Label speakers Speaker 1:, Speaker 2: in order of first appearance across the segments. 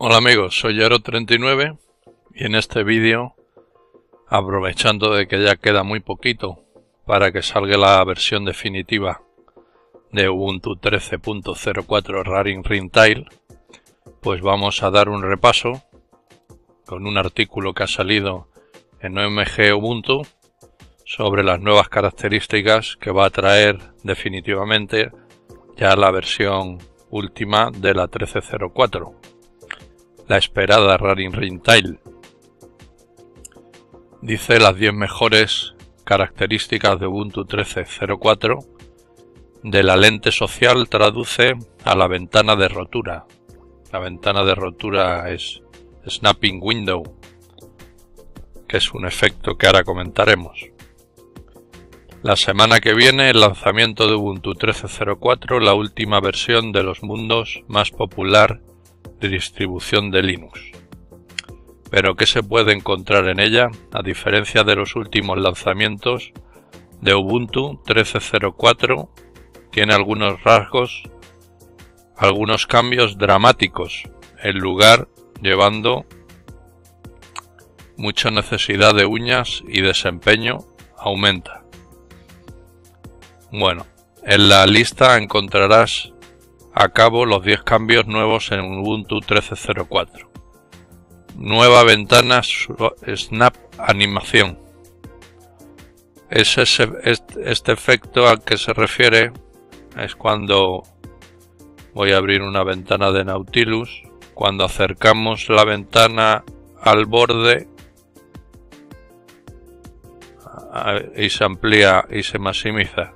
Speaker 1: Hola amigos, soy Yaro39 y en este vídeo, aprovechando de que ya queda muy poquito para que salga la versión definitiva de Ubuntu 13.04 Raring Ringtail, pues vamos a dar un repaso con un artículo que ha salido en OMG Ubuntu sobre las nuevas características que va a traer definitivamente ya la versión última de la 13.04. La esperada Raring Ringtail. Dice las 10 mejores características de Ubuntu 13.04. De la lente social traduce a la ventana de rotura. La ventana de rotura es Snapping Window, que es un efecto que ahora comentaremos. La semana que viene el lanzamiento de Ubuntu 13.04, la última versión de los mundos más popular de distribución de Linux. Pero ¿qué se puede encontrar en ella? A diferencia de los últimos lanzamientos de Ubuntu 13.04, tiene algunos rasgos, algunos cambios dramáticos, en lugar llevando mucha necesidad de uñas y desempeño aumenta. Bueno, en la lista encontrarás a cabo los 10 cambios nuevos en Ubuntu 13.04. Nueva ventana Snap Animación. Este efecto al que se refiere es cuando voy a abrir una ventana de Nautilus. Cuando acercamos la ventana al borde y se amplía y se maximiza.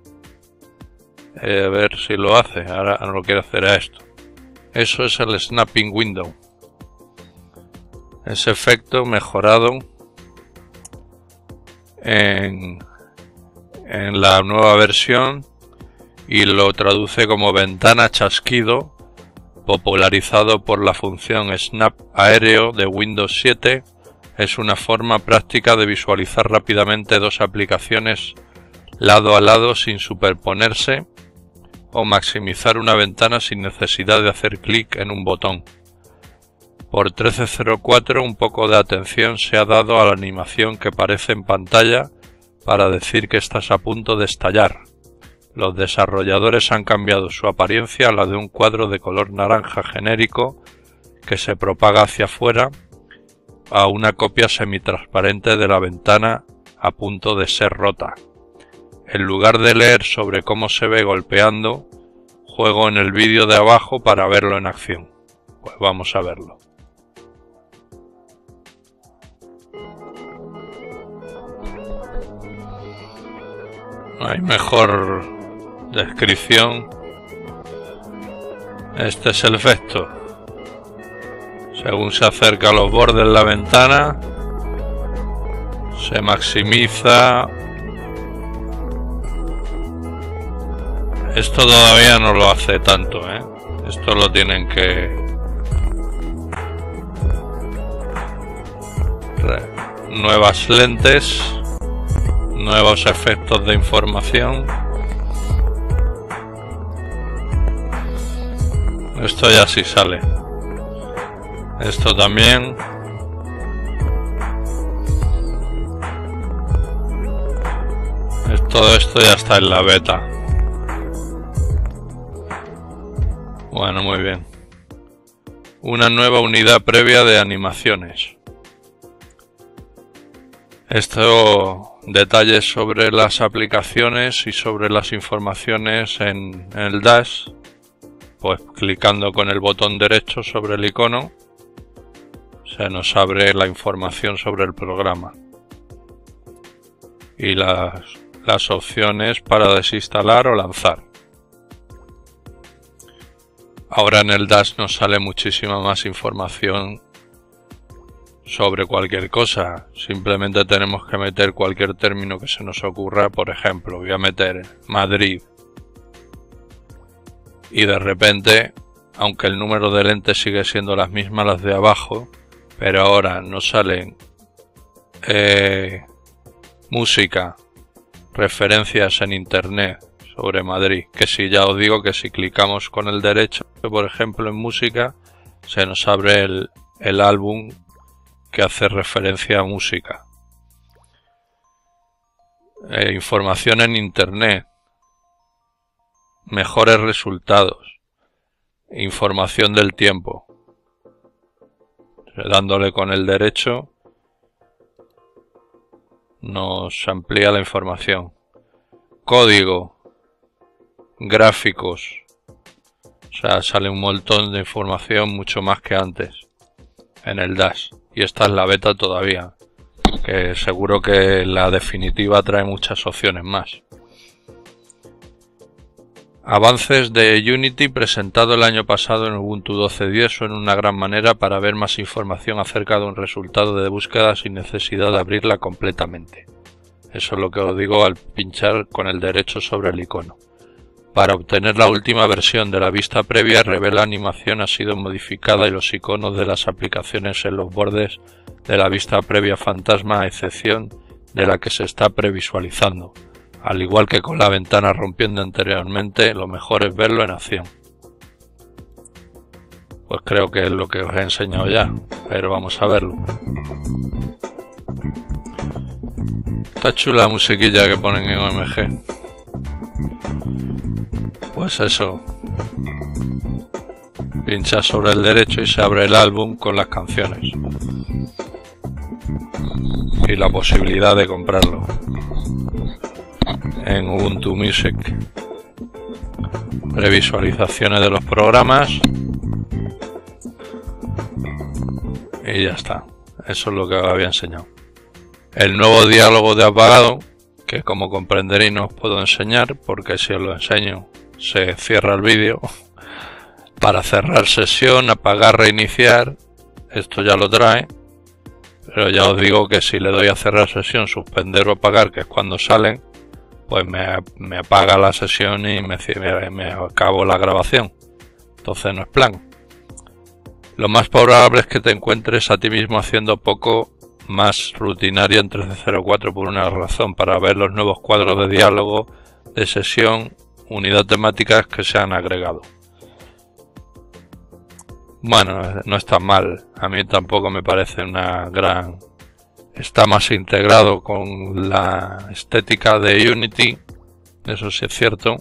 Speaker 1: A ver si lo hace. Ahora no lo quiero hacer a esto. Eso es el Snapping Window. Ese efecto mejorado en la nueva versión y lo traduce como ventana chasquido, popularizado por la función Snap Aéreo de Windows 7. Es una forma práctica de visualizar rápidamente dos aplicaciones lado a lado sin superponerse, o maximizar una ventana sin necesidad de hacer clic en un botón. Por 13.04 un poco de atención se ha dado a la animación que aparece en pantalla para decir que estás a punto de estallar. Los desarrolladores han cambiado su apariencia a la de un cuadro de color naranja genérico que se propaga hacia afuera a una copia semitransparente de la ventana a punto de ser rota. En lugar de leer sobre cómo se ve golpeando, juego en el vídeo de abajo para verlo en acción. Pues vamos a verlo. No hay mejor descripción. Este es el efecto. Según se acerca a los bordes de la ventana, se maximiza. Esto todavía no lo hace tanto, Esto lo tienen que... Nuevas lentes, nuevos efectos de información. Esto ya sí sale. Esto también. Todo esto ya está en la beta. Bueno, muy bien. Una nueva unidad previa de animaciones. Esto, detalles sobre las aplicaciones y sobre las informaciones en el Dash. Pues clicando con el botón derecho sobre el icono, se nos abre la información sobre el programa. Y las opciones para desinstalar o lanzar. Ahora en el Dash nos sale muchísima más información sobre cualquier cosa. Simplemente tenemos que meter cualquier término que se nos ocurra. Por ejemplo, voy a meter Madrid. Y de repente, aunque el número de lentes sigue siendo las mismas, las de abajo, pero ahora nos salen música, referencias en internet sobre Madrid, que si ya os digo que si clicamos con el derecho, por ejemplo en música, se nos abre el álbum que hace referencia a música. Información en internet, mejores resultados, información del tiempo. Dándole con el derecho nos amplía la información. Código, gráficos, o sea, sale un montón de información, mucho más que antes en el Dash. Y esta es la beta todavía, que seguro que la definitiva trae muchas opciones más. Avances de Unity presentado el año pasado en Ubuntu 12.10 son una gran manera para ver más información acerca de un resultado de búsqueda sin necesidad de abrirla completamente. Eso es lo que os digo al pinchar con el derecho sobre el icono. Para obtener la última versión de la vista previa, revela animación ha sido modificada y los iconos de las aplicaciones en los bordes de la vista previa fantasma, a excepción de la que se está previsualizando. Al igual que con la ventana rompiendo anteriormente, lo mejor es verlo en acción. Pues creo que es lo que os he enseñado ya, pero vamos a verlo. Está chula la musiquilla que ponen en OMG. Pues eso. Pincha sobre el derecho y se abre el álbum con las canciones. Y la posibilidad de comprarlo en Ubuntu Music. Previsualizaciones de los programas. Y ya está. Eso es lo que os había enseñado. El nuevo diálogo de apagado, que como comprenderéis no os puedo enseñar, porque si os lo enseño se cierra el vídeo. Para cerrar sesión, apagar, reiniciar, esto ya lo trae. Pero ya os digo que si le doy a cerrar sesión, suspender o apagar, que es cuando salen, pues me apaga la sesión y me acabo la grabación. Entonces no es plan. Lo más probable es que te encuentres a ti mismo haciendo poco más rutinario en 13.04 por una razón: para ver los nuevos cuadros de diálogo de sesión, unidad temáticas que se han agregado. Bueno, no está mal, a mí tampoco me parece una gran... Está más integrado con la estética de Unity, eso sí es cierto.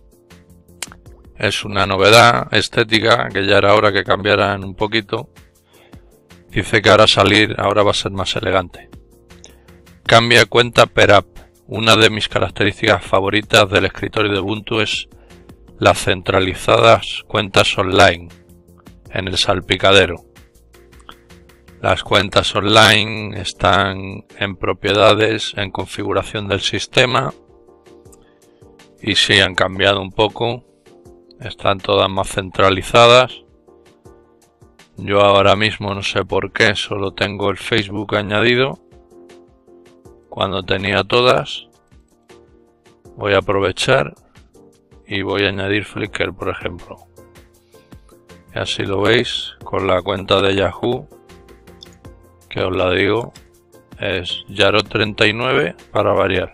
Speaker 1: Es una novedad estética que ya era hora que cambiaran un poquito. Dice que ahora va a ser más elegante. Cambia cuenta per app. Una de mis características favoritas del escritorio de Ubuntu es las centralizadas cuentas online en el salpicadero. Las cuentas online están en propiedades, en configuración del sistema, y sí han cambiado un poco. Están todas más centralizadas. Yo ahora mismo no sé por qué solo tengo el Facebook añadido cuando tenía todas. Voy a aprovechar y voy a añadir Flickr, por ejemplo. Y así lo veis con la cuenta de Yahoo, que os la digo, es Yaro39 para variar,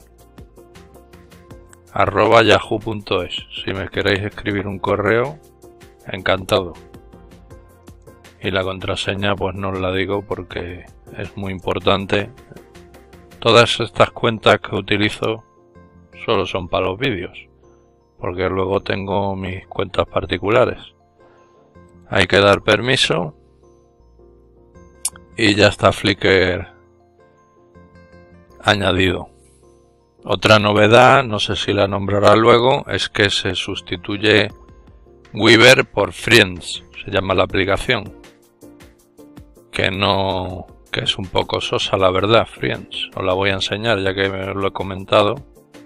Speaker 1: @yahoo.es. Si me queréis escribir un correo, encantado. Y la contraseña pues no os la digo porque es muy importante. Todas estas cuentas que utilizo solo son para los vídeos, porque luego tengo mis cuentas particulares. Hay que dar permiso y ya está Flickr añadido. Otra novedad, no sé si la nombrará luego, es que se sustituye Weaver por Friends, se llama la aplicación. Que es un poco sosa, la verdad, Friends. Os la voy a enseñar ya que me lo he comentado.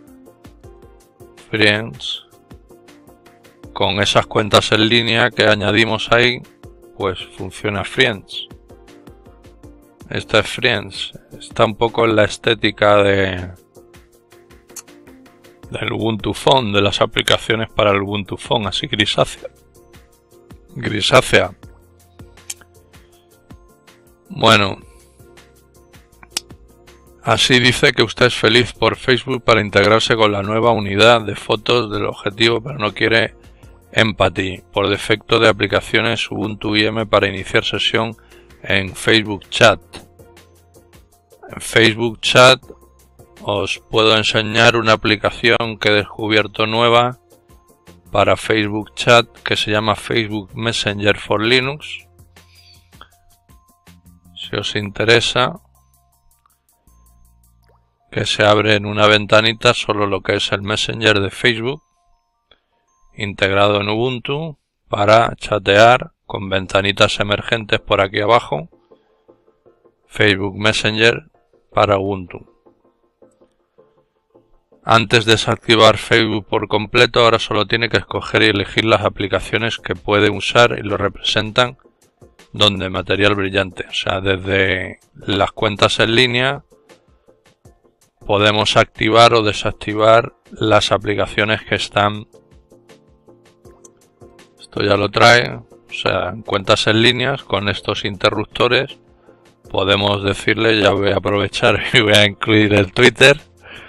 Speaker 1: Friends, con esas cuentas en línea que añadimos ahí, pues funciona Friends. Esta es Friends, está un poco en la estética del Ubuntu Phone, de las aplicaciones para el Ubuntu Phone, así grisácea. Bueno, así dice que usted es feliz por Facebook para integrarse con la nueva unidad de fotos del objetivo, pero no quiere Empathy, por defecto de aplicaciones Ubuntu IM para iniciar sesión en Facebook Chat. En Facebook Chat os puedo enseñar una aplicación que he descubierto nueva para Facebook Chat que se llama Facebook Messenger for Linux. Si os interesa, que se abre en una ventanita solo lo que es el Messenger de Facebook, integrado en Ubuntu para chatear con ventanitas emergentes por aquí abajo. Facebook Messenger para Ubuntu. Antes de desactivar Facebook por completo, ahora solo tiene que escoger y elegir las aplicaciones que puede usar y lo representan donde material brillante. O sea, desde las cuentas en línea podemos activar o desactivar las aplicaciones que están. Esto ya lo trae. O sea, en cuentas en línea con estos interruptores podemos decirle, ya voy a aprovechar y voy a incluir el Twitter.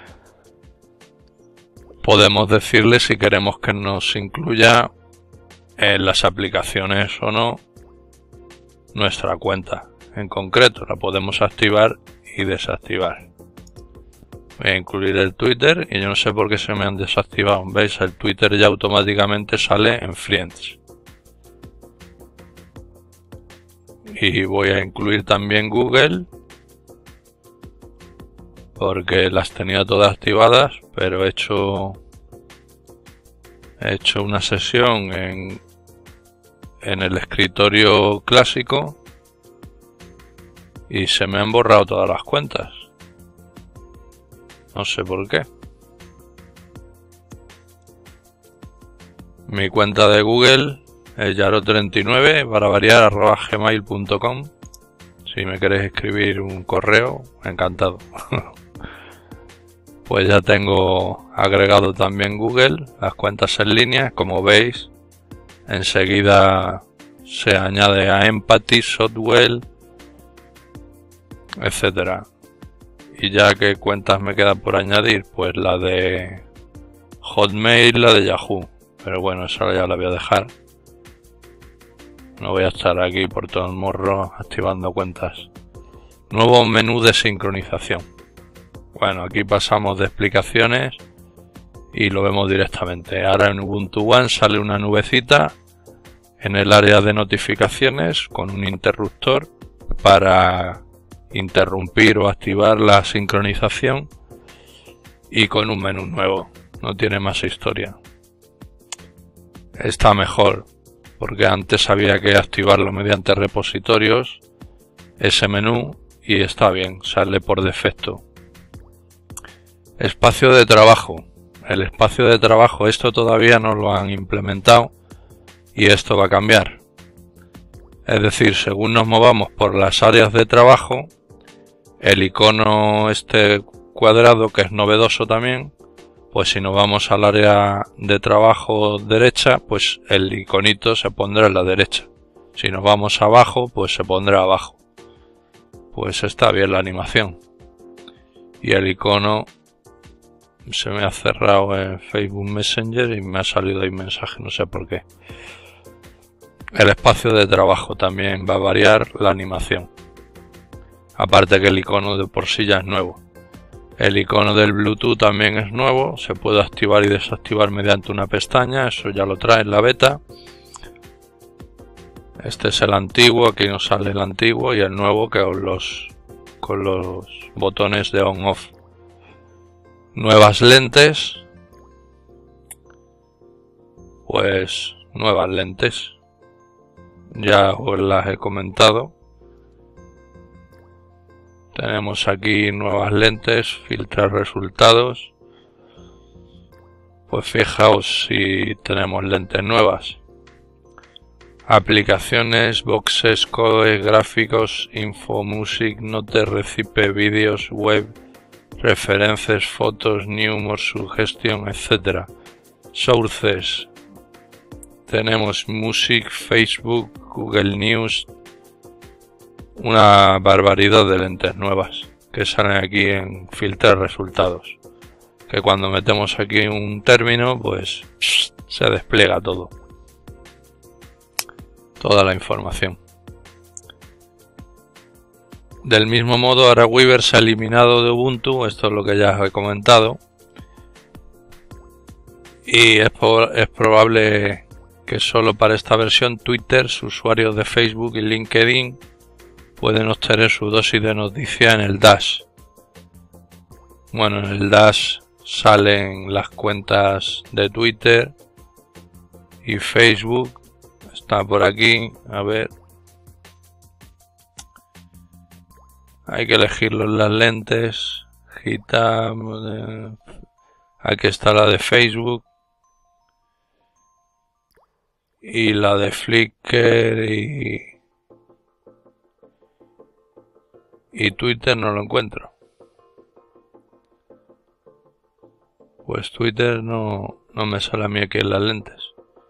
Speaker 1: Podemos decirle si queremos que nos incluya en las aplicaciones o no nuestra cuenta. En concreto, la podemos activar y desactivar. Voy a incluir el Twitter y yo no sé por qué se me han desactivado. ¿Veis? El Twitter ya automáticamente sale en Friends. Y voy a incluir también Google, porque las tenía todas activadas, pero he hecho una sesión en el escritorio clásico y se me han borrado todas las cuentas. No sé por qué. Mi cuenta de Google es yaro39 para variar @gmail.com. Si me queréis escribir un correo, encantado. Pues ya tengo agregado también Google, las cuentas en línea. Como veis, enseguida se añade a Empathy, Shotwell, etcétera. Y ya que cuentas me quedan por añadir, pues la de Hotmail, la de Yahoo. Pero bueno, esa ya la voy a dejar. No voy a estar aquí por todo el morro activando cuentas. Nuevo menú de sincronización. Bueno, aquí pasamos de explicaciones y lo vemos directamente. Ahora en Ubuntu One sale una nubecita en el área de notificaciones con un interruptor para interrumpir o activar la sincronización y con un menú nuevo. No tiene más historia. Está mejor porque antes había que activarlo mediante repositorios, ese menú, y está bien, sale por defecto. Espacio de trabajo. El espacio de trabajo, esto todavía no lo han implementado y esto va a cambiar. Es decir, según nos movamos por las áreas de trabajo, el icono este cuadrado, que es novedoso también, pues si nos vamos al área de trabajo derecha, pues el iconito se pondrá en la derecha. Si nos vamos abajo, pues se pondrá abajo. Pues está bien la animación. Y el icono se me ha cerrado en Facebook Messenger y me ha salido ahí un mensaje, no sé por qué. El espacio de trabajo también va a variar la animación. Aparte que el icono de por sí ya es nuevo. El icono del Bluetooth también es nuevo, se puede activar y desactivar mediante una pestaña, eso ya lo trae en la beta. Este es el antiguo, aquí nos sale el antiguo y el nuevo que con los botones de on-off. Nuevas lentes, pues nuevas lentes, ya os las he comentado. Tenemos aquí nuevas lentes, filtrar resultados. Pues fijaos si tenemos lentes nuevas. Aplicaciones, boxes, codes, gráficos, info, music, notes, recipe, vídeos, web, referencias, fotos, new, more suggestion, etc. Sources. Tenemos music, Facebook, Google News. Una barbaridad de lentes nuevas que salen aquí en filtrar resultados, que cuando metemos aquí un término pues se despliega todo. toda la información. Del mismo modo, ahora Weaver se ha eliminado de Ubuntu, esto es lo que ya os he comentado, y es probable que solo para esta versión Twitter, sus usuarios de Facebook y LinkedIn pueden obtener su dosis de noticia en el Dash. Bueno, en el Dash salen las cuentas de Twitter y Facebook, está por aquí, a ver. Hay que elegirlo en las lentes. GitHub. Aquí está la de Facebook. Y la de Flickr y Twitter no lo encuentro. Pues Twitter no me sale a mí aquí en las lentes.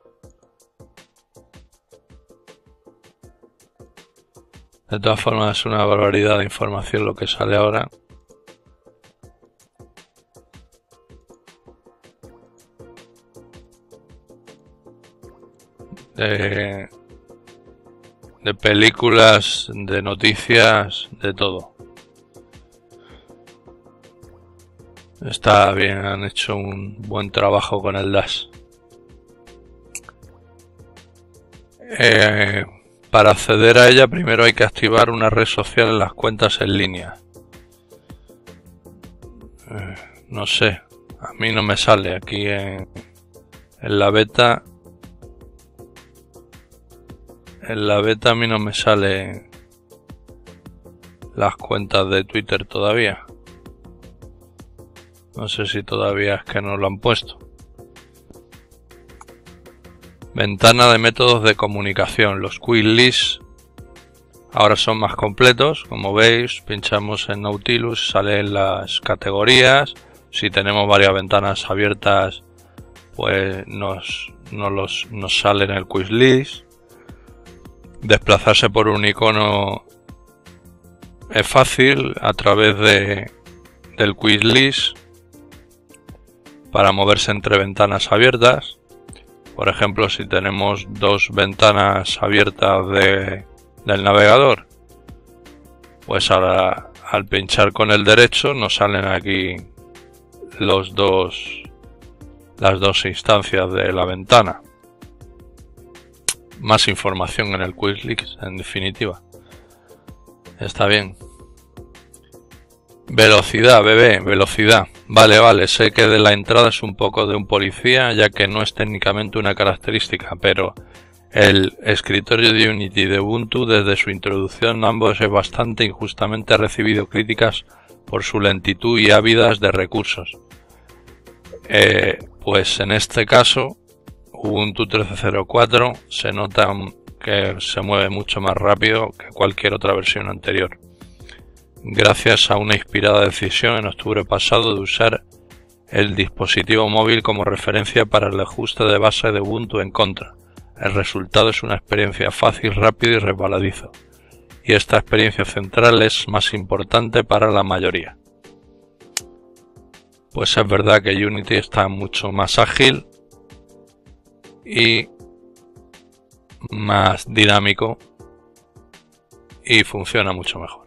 Speaker 1: De todas formas es una barbaridad de información lo que sale ahora. De películas, de noticias, de todo. Está bien, han hecho un buen trabajo con el Dash. Para acceder a ella primero hay que activar una red social en las cuentas en línea. No sé, a mí no me sale aquí en la beta. En la beta a mí no me salen las cuentas de Twitter todavía. No sé si todavía es que no lo han puesto. Ventana de métodos de comunicación. Los quick lists ahora son más completos. Como veis, pinchamos en Nautilus, salen las categorías. Si tenemos varias ventanas abiertas, pues nos sale en el quick list. Desplazarse por un icono es fácil a través del quick list para moverse entre ventanas abiertas. Por ejemplo, si tenemos dos ventanas abiertas del navegador, pues ahora al pinchar con el derecho nos salen aquí las dos instancias de la ventana. Más información en el quick list, en definitiva. Está bien. Velocidad, bebé, velocidad. Vale, sé que de la entrada es un poco de un policía, ya que no es técnicamente una característica, pero el escritorio de Unity de Ubuntu desde su introducción ambos es bastante injustamente recibido críticas por su lentitud y ávidas de recursos. Pues en este caso, Ubuntu 13.04 se nota que se mueve mucho más rápido que cualquier otra versión anterior. Gracias a una inspirada decisión en octubre pasado de usar el dispositivo móvil como referencia para el ajuste de base de Ubuntu en contra. El resultado es una experiencia fácil, rápido y resbaladizo. Y esta experiencia central es más importante para la mayoría. Pues es verdad que Unity está mucho más ágil y más dinámico y funciona mucho mejor.